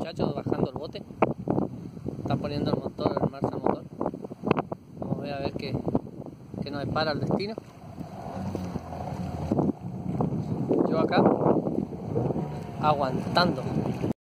muchachos bajando el bote. Están poniendo el motor, en marcha el motor. Vamos a ver que nos depara el destino. Yo acá aguantando.